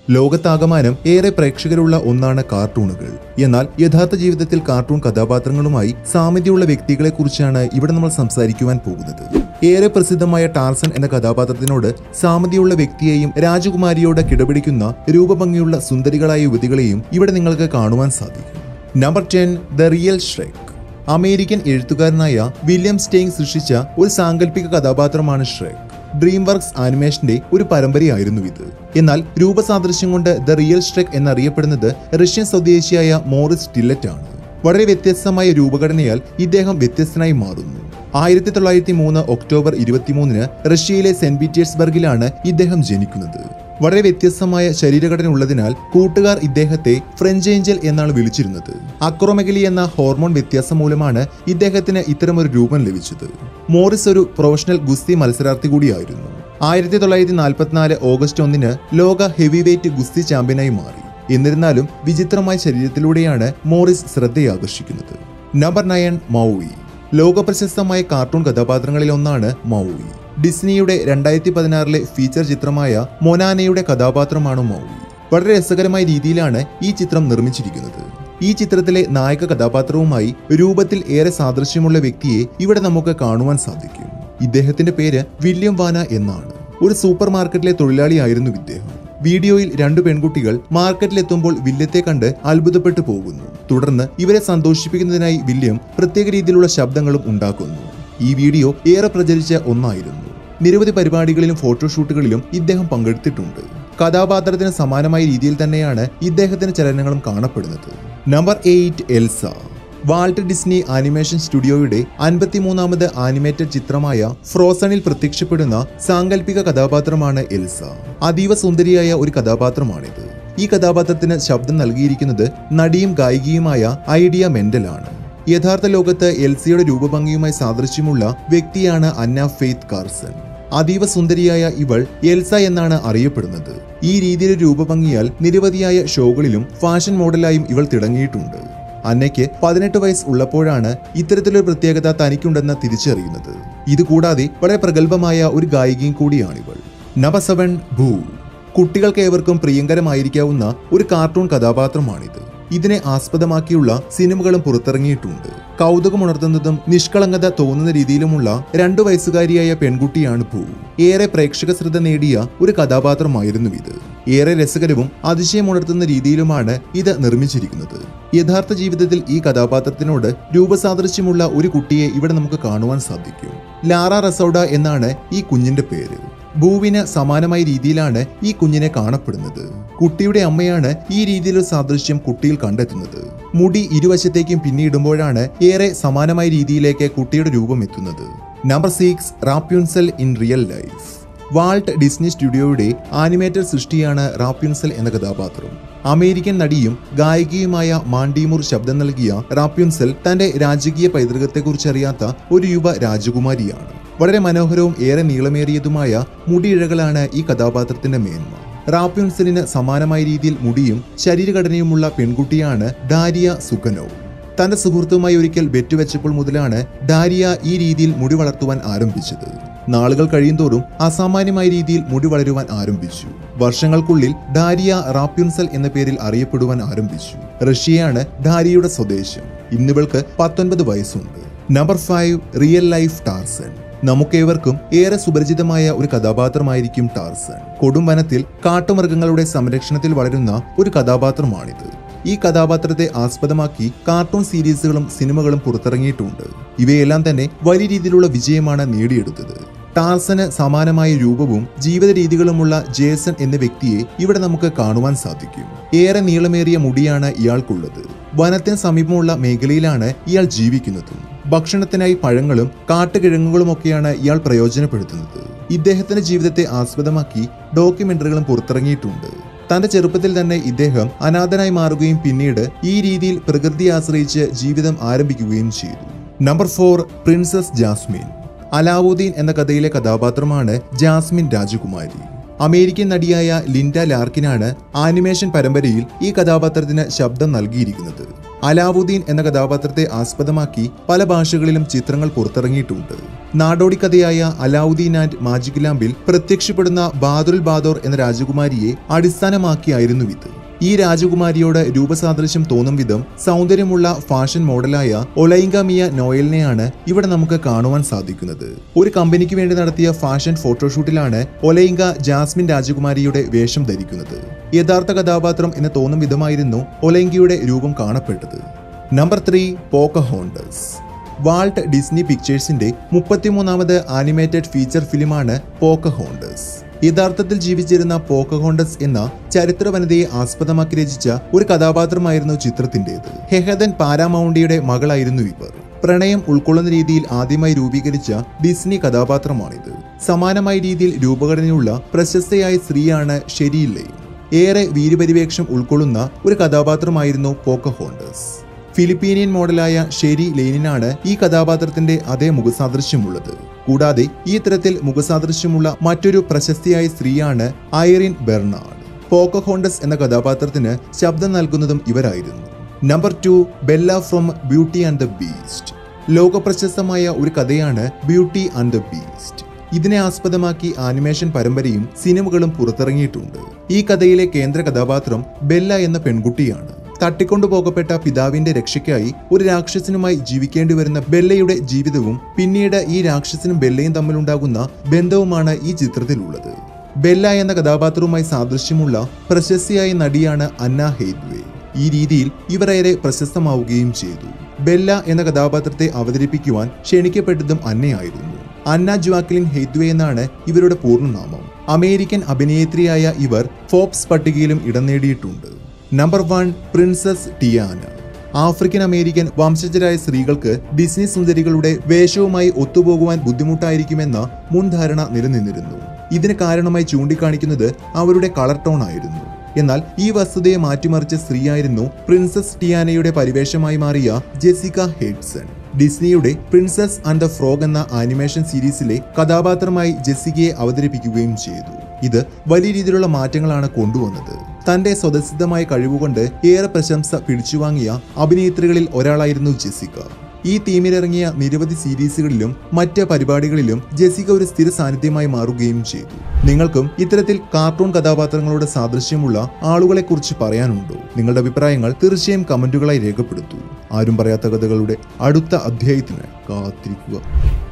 ലോകത്താകമാനം ഏറെ പ്രേക്ഷകരുള്ള ഒന്നാണ് കാർട്ടൂണുകൾ. എന്നാൽ യഥാർത്ഥ ജീവിതത്തിൽ കാർട്ടൂൺ കഥാപാത്രങ്ങളുമായി സാമ്യതയുള്ള വ്യക്തികളെക്കുറിച്ചാണ് ഇവിടെ നമ്മൾ സംസാരിക്കുവാൻ പോകുന്നത്. ഏറെ പ്രസിദ്ധമായ ടാർസൻ എന്ന കഥാപാത്രത്തിനോട് സാമ്യതയുള്ള വ്യക്തിയെയും രാജകുമാരിയോട് കിടപിടിക്കുന്ന രൂപഭംഗിയുള്ള സുന്ദരികളായ യുവതികളെയും ഇവിടെ നിങ്ങൾക്ക് കാണുവാൻ സാധിക്കും. Number 10 the real Shrek. American എഴുത്തുകാരനായ വില്യം സ്റ്റെയിൻ സൃഷ്ടിച്ച ഒരു സാങ്കല്പിക കഥാപാത്രമാണ് ഷ്രെക്. ഡ്രീം വർക്ക്സ് ആനിമേഷന്റെ ഒരു പരമ്പരയായിരുന്നു ഇത്. എന്നാൽ രൂപസാദൃശ്യം കൊണ്ട് ദ റിയൽ ഷ്രെക് എന്നറിയപ്പെടുന്നത് റഷ്യൻ സ്വദേശിയായ മോറിസ് ടില്ലറ്റ് ആണ്. വളരെ വ്യത്യസ്തമായ രൂപഘടനയാൽ ഇദ്ദേഹം വ്യത്യസ്തനായി മാറുന്നു. 1903 ഒക്ടോബർ 23 റഷ്യയിലെ സെന്റ് പീറ്റേഴ്സ്ബർഗിലാണ് ഇദ്ദേഹം ജനിക്കുന്നത്. വളരെ വ്യത്യസ്തമായ ശരീരഘടന ഉള്ളതിനാൽ കൂട്ടുകാർ ഇദ്ദേഹത്തെ ഫ്രഞ്ച് ഏഞ്ചൽ എന്നാണ് വിളിച്ചിരുന്നത്. അക്രോമെഗലി എന്ന ഹോർമോൺ വ്യത്യാസം മൂലമാണ് ഇദ്ദേഹത്തിന് ഇത്തരമൊരു രൂപം ലഭിച്ചത്. മോറിസ് ഒരു പ്രൊഫഷണൽ ഗുസ്തി മത്സരാർത്ഥി കൂടിയായിരുന്നു. 1944 ഓഗസ്റ്റ് 1 ലോക ഹെവി വെയ്റ്റ് ഗുസ്തി ചാമ്പ്യനായി മാറി. എന്നിരുന്നാലും വിചിത്രമായ ശരീരത്തിലൂടെയാണ് മോറിസ് ശ്രദ്ധയാകർഷിക്കുന്നത്. Number 9 Maui. ലോകപ്രശസ്തമായ കാർട്ടൂൺ കഥാപാത്രങ്ങളിൽ ഒന്നാണ് മൗയി. ഡിസ്നിയുടെ 2016 ഫീച്ചർ ചിത്രമായ മൊനാനയുടെ കഥാപാത്രമാണ് മൗയി. വളരെ രസകരമായ രീതിയിലാണ് ഈ ചിത്രം നിർമ്മിച്ചിരിക്കുന്നത്. ഈ ചിത്രത്തിലെ നായക കഥാപാത്രവുമായി രൂപത്തിൽ ഏറെ സാദൃശ്യമുള്ള വ്യക്തിയെ ഇവിടെ നമുക്ക് കാണുവാൻ സാധിക്കും. ഇദ്ദേഹത്തിന്റെ പേര് വില്യം വാന എന്നാണ്. ഒരു സൂപ്പർ മാർക്കറ്റിലെ തൊഴിലാളിയായിരുന്നു ഇദ്ദേഹം. വീഡിയോയിൽ 2 പെൺകുട്ടികൾ മാർക്കറ്റിലെത്തുമ്പോൾ വില്യത്തെ കണ്ട് അത്ഭുതപ്പെട്ടു പോകുന്നു. തുടർന്ന് ഇവരെ സന്തോഷിപ്പിക്കുന്നതിനായി വില്യം പ്രത്യേക രീതിയിലുള്ള ശബ്ദങ്ങളും ഉണ്ടാക്കുന്നു. ഈ വീഡിയോ ഏറെ പ്രചരിച്ച ഒന്നായിരുന്നു. നിരവധി പരിപാടികളിലും ഫോട്ടോഷൂട്ടുകളിലും ഇദ്ദേഹം പങ്കെടുത്തിട്ടുണ്ട്. കഥാപാത്രത്തിന് സമാനമായ രീതിയിൽ തന്നെയാണ് ഇദ്ദേഹത്തിന്റെ ചലനങ്ങളും കാണപ്പെടുന്നത്. Number 8 Elsa. Walt Disney animation സ്റ്റുഡിയോയുടെ 53ാമത് ആനിമേറ്റഡ് ചിത്രമായ ഫ്രോസണിൽ പ്രത്യക്ഷപ്പെടുന്ന സാങ്കല്പിക കഥാപാത്രമാണ് എൽസ. അതീവ സുന്ദരിയായ ഒരു കഥാപാത്രമാണിത്. ഈ കഥാപാത്രത്തിന് ശബ്ദം നൽകിയിരിക്കുന്നത് നടിയും ഗായികയുമായ ഐഡിയ മെന്റൽ ആണ്. യഥാർത്ഥ ലോകത്ത് എൽസയുടെ രൂപഭംഗിയുമായി സാദൃശ്യമുള്ള വ്യക്തിയാണ് അന്ന ഫെയ്ത്ത് കാർസൺ. അതീവ സുന്ദരിയായ ഇവൾ എൽസ എന്നാണ് അറിയപ്പെടുന്നത്. ഈ രീതിയിലെ രൂപഭംഗിയാൽ നിരവധിയായ ഷോകളിലും ഫാഷൻ മോഡലായും ഇവൾ തിളങ്ങിയിട്ടുണ്ട്. അന്നയ്ക്ക് 18 വയസ്സ് ഉള്ളപ്പോഴാണ് ഇത്തരത്തിലൊരു പ്രത്യേകത തനിക്കുണ്ടെന്ന് തിരിച്ചറിയുന്നത്. ഇതുകൂടാതെ വളരെ പ്രഗത്ഭമായ ഒരു ഗായികയും കൂടിയാണിവൾ. നമ്പർ 7 ഭൂ. കുട്ടികൾക്കേവർക്കും പ്രിയങ്കരമായിരിക്കാവുന്ന ഒരു കാർട്ടൂൺ കഥാപാത്രമാണിത്. ഇതിനെ ആസ്പദമാക്കിയുള്ള സിനിമകളും പുറത്തിറങ്ങിയിട്ടുണ്ട്. കൗതുകമുണർത്തുന്നതും നിഷ്കളങ്കത തോന്നുന്ന രീതിയിലുമുള്ള 2 വയസ്സുകാരിയായ പെൺകുട്ടിയാണ് ഭൂ. ഏറെ പ്രേക്ഷക ശ്രദ്ധ നേടിയ ഒരു കഥാപാത്രമായിരുന്നു ഇത്. ഏറെ രസകരവും അതിശയമുണർത്തുന്ന രീതിയിലുമാണ് ഇത് നിർമ്മിച്ചിരിക്കുന്നത്. യഥാർത്ഥ ജീവിതത്തിൽ ഈ കഥാപാത്രത്തിനോട് രൂപസാദൃശ്യമുള്ള ഒരു കുട്ടിയെ ഇവിടെ നമുക്ക് കാണുവാൻ സാധിക്കും. ലാറ റസൗഡ എന്നാണ് ഈ കുഞ്ഞിന്റെ പേര്. ഭൂവിന് സമാനമായ രീതിയിലാണ് ഈ കുഞ്ഞിനെ കാണപ്പെടുന്നത്. കുട്ടിയുടെ അമ്മയാണ് ഈ രീതിയിലൊരു സാദൃശ്യം കുട്ടിയിൽ കണ്ടെത്തുന്നത്. മുടി ഇരുവശത്തേക്കും പിന്നിടുമ്പോഴാണ് ഏറെ സമാനമായ രീതിയിലേക്ക് കുട്ടിയുടെ രൂപം എത്തുന്നത്. Number 6 Rapunzel in real life. Walt Disney സ്റ്റുഡിയോയുടെ ആനിമേറ്റഡ് സൃഷ്ടിയാണ് റാപ്യൂൺസെൽ എന്ന കഥാപാത്രം. അമേരിക്കൻ നടിയും ഗായികയുമായ മാൻഡിമൂർ ശബ്ദം നൽകിയ റാപ്യൂൺസെൽ തന്റെ രാജകീയ പൈതൃകത്തെക്കുറിച്ച് അറിയാത്ത ഒരു യുവ രാജകുമാരിയാണ്. വളരെ മനോഹരവും ഏറെ നീളമേറിയതുമായ മുടിയിഴകളാണ് ഈ കഥാപാത്രത്തിന്റെ മേന്മ. റാപ്യൂൺസെലിന് സമാനമായ രീതിയിൽ മുടിയും ശരീരഘടനയുമുള്ള പെൺകുട്ടിയാണ് ഡാരിയ സുഖനോവ്. തന്റെ സുഹൃത്തുമായി ഒരിക്കൽ വെറ്റുവെച്ചപ്പോൾ മുതലാണ് ഡാരിയ ഈ രീതിയിൽ മുടി വളർത്തുവാൻ ആരംഭിച്ചത്. നാളുകൾ കഴിയുന്തോറും അസാമാന്യമായ രീതിയിൽ മുടി വളരുവാൻ ആരംഭിച്ചു. വർഷങ്ങൾക്കുള്ളിൽ ഡാരിയ റാപ്യൂൺസെൽ എന്ന പേരിൽ അറിയപ്പെടുവാൻ ആരംഭിച്ചു. റഷ്യയാണ് ഡാരിയയുടെ സ്വദേശം. ഇന്നിവൾക്ക് 19 വയസ്സുണ്ട്. Number 5 real life Tarzan. നമുക്കേവർക്കും ഏറെ സുപരിചിതമായ ഒരു കഥാപാത്രമായിരിക്കും ടാർസൻ. കൊടും വനത്തിൽ കാട്ടുമൃഗങ്ങളുടെ സംരക്ഷണത്തിൽ വളരുന്ന ഒരു കഥാപാത്രമാണിത്. ഈ കഥാപാത്രത്തെ ആസ്പദമാക്കി കാർട്ടൂൺ സീരീസുകളും സിനിമകളും പുറത്തിറങ്ങിയിട്ടുണ്ട്. ഇവയെല്ലാം തന്നെ വലിയ രീതിയിലുള്ള വിജയമാണ് നേടിയെടുത്തത്. ടാർസന് സമാനമായ രൂപവും ജീവിത രീതികളുമുള്ള ജേസൺ എന്ന വ്യക്തിയെ ഇവിടെ നമുക്ക് കാണുവാൻ സാധിക്കും. ഏറെ നീളമേറിയ മുടിയാണ് ഇയാൾക്കുള്ളത്. വനത്തിന് സമീപമുള്ള മേഖലയിലാണ് ഇയാൾ ജീവിക്കുന്നത്. ഭക്ഷണത്തിനായി പഴങ്ങളും കാട്ടുകിഴങ്ങുകളുമൊക്കെയാണ് ഇയാൾ പ്രയോജനപ്പെടുത്തുന്നത്. ഇദ്ദേഹത്തിന്റെ ജീവിതത്തെ ആസ്പദമാക്കി ഡോക്യുമെന്ററികളും പുറത്തിറങ്ങിയിട്ടുണ്ട്. തന്റെ ചെറുപ്പത്തിൽ തന്നെ ഇദ്ദേഹം അനാഥനായി മാറുകയും പിന്നീട് ഈ രീതിയിൽ പ്രകൃതിയെ ആശ്രയിച്ച് ജീവിതം ആരംഭിക്കുകയും ചെയ്തു. Number 4 princess Jasmine. അലാവുദ്ദീൻ എന്ന കഥയിലെ കഥാപാത്രമാണ് ജാസ്മിൻ രാജകുമാരി. അമേരിക്കൻ നടിയായ ലിൻഡ ലാർക്കിനാണ് ആനിമേഷൻ പരമ്പരയിൽ ഈ കഥാപാത്രത്തിന് ശബ്ദം നൽകിയിരിക്കുന്നത്. അലാവുദ്ദീൻ എന്ന കഥാപാത്രത്തെ ആസ്പദമാക്കി പല ഭാഷകളിലും ചിത്രങ്ങൾ പുറത്തിറങ്ങിയിട്ടുണ്ട്. നാടോടി കഥയായ അലാവുദ്ദീൻ ആൻഡ് മാജിക് ലാമ്പിൽ പ്രത്യക്ഷപ്പെടുന്ന ബാദുൽ ബാദോർ എന്ന രാജകുമാരിയെ അടിസ്ഥാനമാക്കിയായിരുന്നു ഇത്. ഈ രാജകുമാരിയോട് രൂപസാദൃശ്യം തോന്നും വിധം സൗന്ദര്യമുള്ള ഫാഷൻ മോഡലായ ഒലൈങ്ക മിയ നോയലിനെയാണ് ഇവിടെ നമുക്ക് കാണുവാൻ സാധിക്കുന്നത്. ഒരു കമ്പനിക്ക് വേണ്ടി നടത്തിയ ഫാഷൻ ഫോട്ടോഷൂട്ടിലാണ് ഒലൈങ്ക ജാസ്മിൻ രാജകുമാരിയുടെ വേഷം ധരിക്കുന്നത്. യഥാർത്ഥ കഥാപാത്രം എന്ന് തോന്നും വിധമായിരുന്നു ഒലൈങ്കയുടെ രൂപം കാണപ്പെട്ടത്. Number 3 Pocahontas. വാൾട്ട് ഡിസ്നി പിക്ചേഴ്സിന്റെ 33ാമത് ആനിമേറ്റഡ് ഫീച്ചർ ഫിലിമാണ് പോക്കഹോണ്ടസ്. യഥാർത്ഥത്തിൽ ജീവിച്ചിരുന്ന പോക്കഹോണ്ടസ് എന്ന ചരിത്ര വനിതയെ ആസ്പദമാക്കി രചിച്ച ഒരു കഥാപാത്രമായിരുന്നു ചിത്രത്തിന്റേത്. ഹെഹദൻ പാരാമൗണ്ടിയുടെ മകളായിരുന്നു ഇവർ. പ്രണയം ഉൾക്കൊള്ളുന്ന രീതിയിൽ ആദ്യമായി രൂപീകരിച്ച ഡിസ്നി കഥാപാത്രമാണിത്. സമാനമായ രീതിയിൽ രൂപഘടനയുള്ള പ്രശസ്തയായ സ്ത്രീയാണ് ഷെരി ലെയ്ൻ. ഏറെ വീരപരിവേഷം ഉൾക്കൊള്ളുന്ന ഒരു കഥാപാത്രമായിരുന്നു പോക്കഹോണ്ടസ്. ഫിലിപ്പീനിയൻ മോഡലായ ഷെരി ലെയ്നിനാണ് ഈ കഥാപാത്രത്തിന്റെ അതേ മുഖസാദൃശ്യമുള്ളത്. കൂടാതെ ഈ തരത്തിൽ മുഖസാദൃശ്യമുള്ള മറ്റൊരു പ്രശസ്തിയായ സ്ത്രീയാണ് ഐറിൻ ബെർണാഡ്. പോക്കഹോണ്ടസ് എന്ന കഥാപാത്രത്തിന് ശബ്ദം നൽകുന്നതും ഇവരായിരുന്നു. Number 2 Bella from beauty and the beast. ലോകപ്രശസ്തമായ ഒരു കഥയാണ് ബ്യൂട്ടി ആൻഡ് ദ ബീസ്റ്റ്. ഇതിനെ ആസ്പദമാക്കി ആനിമേഷൻ പരമ്പരയും സിനിമകളും പുറത്തിറങ്ങിയിട്ടുണ്ട്. ഈ കഥയിലെ കേന്ദ്ര കഥാപാത്രം ബെല്ല എന്ന പെൺകുട്ടിയാണ്. തട്ടിക്കൊണ്ടുപോകപ്പെട്ട പിതാവിന്റെ രക്ഷയ്ക്കായി ഒരു രാക്ഷസനുമായി ജീവിക്കേണ്ടി വരുന്ന ബെല്ലയുടെ ജീവിതവും പിന്നീട് ഈ രാക്ഷസനും ബെല്ലയും തമ്മിലുണ്ടാകുന്ന ബന്ധവുമാണ് ഈ ചിത്രത്തിലുള്ളത്. ബെല്ല എന്ന കഥാപാത്രവുമായി സാദൃശ്യമുള്ള പ്രശസ്തിയായ നടിയാണ് അന്ന ഹെയ്ത്വേ. ഈ രീതിയിൽ ഇവർ ഏറെ പ്രശസ്തമാവുകയും ചെയ്തു. ബെല്ല എന്ന കഥാപാത്രത്തെ അവതരിപ്പിക്കുവാൻ ക്ഷണിക്കപ്പെട്ടതും അന്നയായിരുന്നു. അന്ന ജ്വാക്ലിൻ ഹെയ്ത്വേ എന്നാണ് ഇവരുടെ പൂർണ്ണനാമം. അമേരിക്കൻ അഭിനേത്രിയായ ഇവർ ഫോബ്സ് പട്ടികയിലും ഇടം നേടിയിട്ടുണ്ട്. Number 1 princess Tiana. African American വംശജരായ സ്ത്രീകൾക്ക് ഡിസ്നി സുന്ദരികളുടെ വേഷവുമായി ഒത്തുപോകുവാൻ ബുദ്ധിമുട്ടായിരിക്കുമെന്ന മുൻധാരണ നിലനിന്നിരുന്നു. ഇതിന് കാരണമായി ചൂണ്ടിക്കാണിക്കുന്നത് അവരുടെ കളർ ടോൺ ആയിരുന്നു. എന്നാൽ ഈ വസ്തുതയെ മാറ്റിമറിച്ച സ്ത്രീയായിരുന്നു പ്രിൻസസ് ടിയാനയുടെ പരിവേഷമായി മാറിയ ജെസിക്ക ഹെഡ്സൺ. ഡിസ്നിയുടെ പ്രിൻസസ് ആൻഡ് ദ ഫ്രോഗ് എന്ന ആനിമേഷൻ സീരീസിലെ കഥാപാത്രമായി ജെസിക്കയെ അവതരിപ്പിക്കുകയും ചെയ്തു. ഇത് വലിയ രീതിയിലുള്ള മാറ്റങ്ങളാണ് കൊണ്ടുവന്നത്. തന്റെ സ്വതസിദ്ധമായ കഴിവുകൊണ്ട് ഏറെ പ്രശംസ പിടിച്ചുവാങ്ങിയ അഭിനേത്രികളിൽ ഒരാളായിരുന്നു ജെസിക്ക. ഈ തീമിലിറങ്ങിയ നിരവധി സീരീസുകളിലും മറ്റ് പരിപാടികളിലും ജെസിക്ക ഒരു സ്ഥിര സാന്നിധ്യമായി മാറുകയും ചെയ്തു. നിങ്ങൾക്കും ഇത്തരത്തിൽ കാർട്ടൂൺ കഥാപാത്രങ്ങളോട് സാദൃശ്യമുള്ള ആളുകളെ കുറിച്ച് പറയാനുണ്ടോ? നിങ്ങളുടെ അഭിപ്രായങ്ങൾ തീർച്ചയായും കമന്റുകളായി രേഖപ്പെടുത്തൂ. ആരും പറയാത്ത കഥകളുടെ അടുത്ത അധ്യായത്തിന് കാത്തിരിക്കുക.